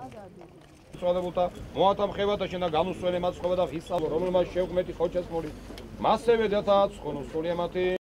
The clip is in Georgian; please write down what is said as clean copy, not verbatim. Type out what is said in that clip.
წევრებთა მოათამხება და შენა განუსველი მაცხოვა და ვისალო რომელმაც შეუქმეთი ხოჩასმული მასევე დათაც ხონუსული ემათი